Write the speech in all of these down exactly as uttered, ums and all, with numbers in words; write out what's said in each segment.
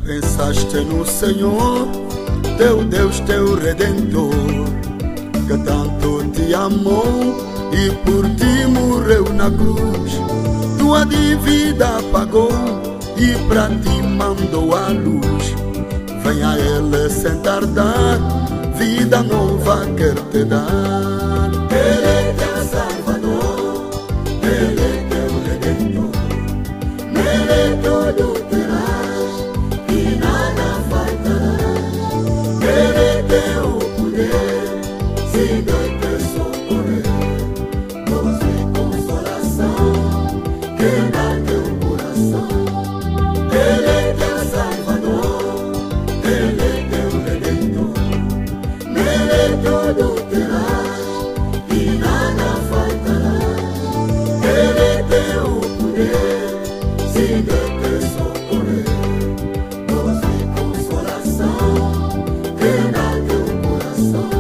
pensaste no Senhor, teu Deus, teu Redentor, que tanto te amou e por ti morreu na cruz. Tua dívida pagou e pra ti mandou a luz. Vem a Ele sem tardar, vida nova quer te dar. Ele é teu Salvador, Ele é teu Redentor, nele tudo terás e nada faltarás. Ele tem o poder, siga te socorrer, doce consolação que dá teu coração. Ele é teu Salvador, Ele é teu Redentor, nele tudo terás e nada faltarás. Ele tem o poder, siga te socorrer, doce consolação que dá teu coração.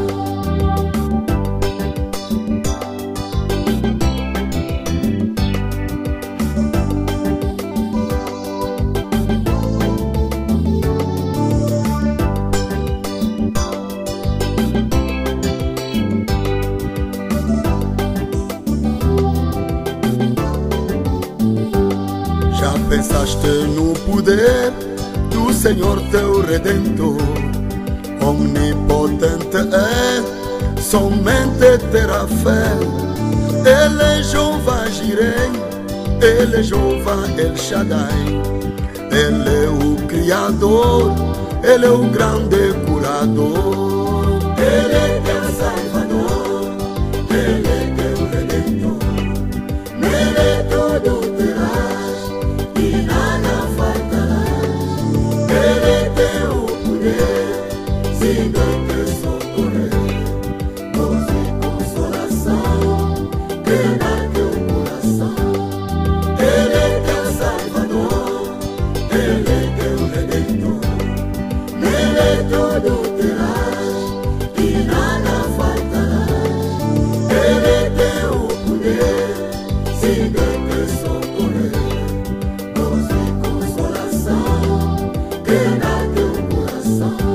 Já pensaste no poder do Senhor teu Redentor? Omnipotente é, somente terá fé. Ele é Jeová Jireh, Ele é Jeová El Shaddai. Ele é o Criador, Ele é o grande curador. Ele é teu Salvador, Ele é teu Redentor, nele tudo terás e nada faltarás. Ele tem o poder, siga te socorrer, doce consolação que dá teu coração. Ele é teu Salvador, Ele é teu Redentor, nele tudo terás e nada faltarás. Ele tem o poder, siga te socorrer, doce consolação que dá teu coração.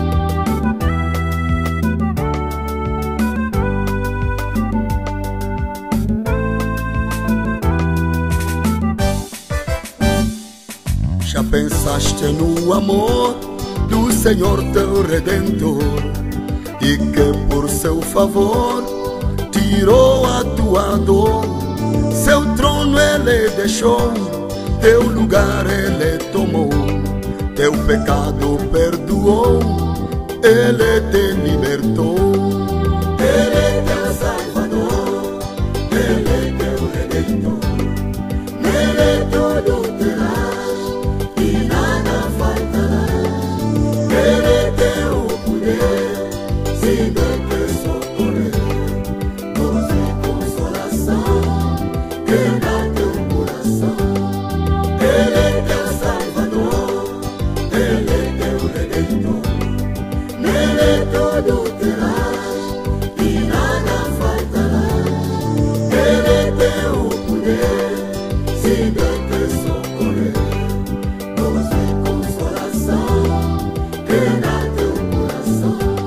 Já pensaste no amor do Senhor teu Redentor, e que por seu favor tirou a tua dor? Seu trono Ele deixou, teu lugar Ele tomou, teu pecado perdoou, Ele te libertou. Ele é teu Salvador, Ele é teu Redentor, nele tudo terás e nada faltarás. Ele tem o poder, siga te socorrer, doce consolação que dá teu coração. Ele é teu Salvador, Ele é teu Redentor, nele tudo terás e nada faltarás. Ele tem o poder, siga te socorrer, doce consolação que dá teu coração.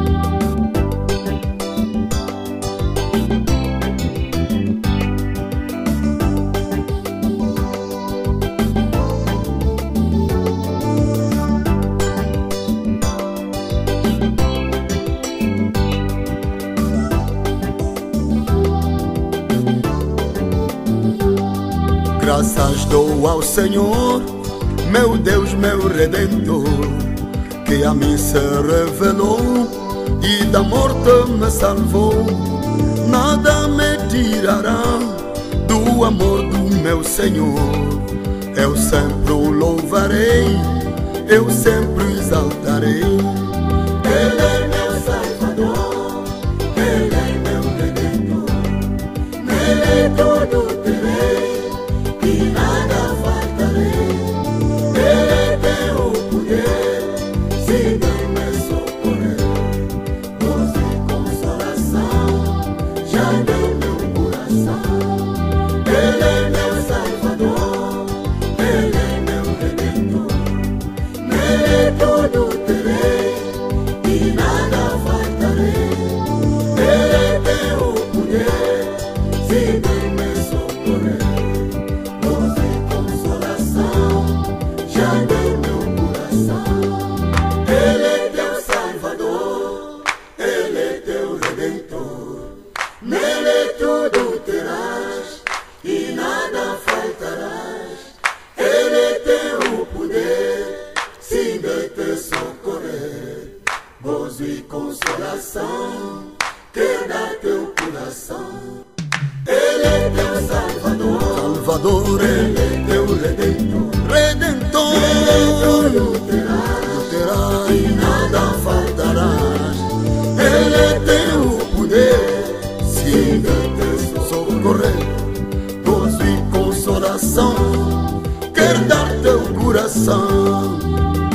Graças dou ao Senhor, meu Deus, meu Redentor, que a mim se revelou e da morte me salvou. Nada me tirará do amor do meu Senhor. Eu sempre o louvarei, eu sempre o exaltarei. Ele é meu Salvador, Ele é meu Redentor, nele tudo terei e nada faltarei. Ele tem o poder, siga me socorrer, doce consolação já deu meu coração. Ele é meu Salvador, Ele é meu Redentor, Salvador, Ele é teu Redentor, Redentor, não terá e nada faltará. Ele é teu poder, sim, teu socorrer, gozo e consolação, quer dar teu coração.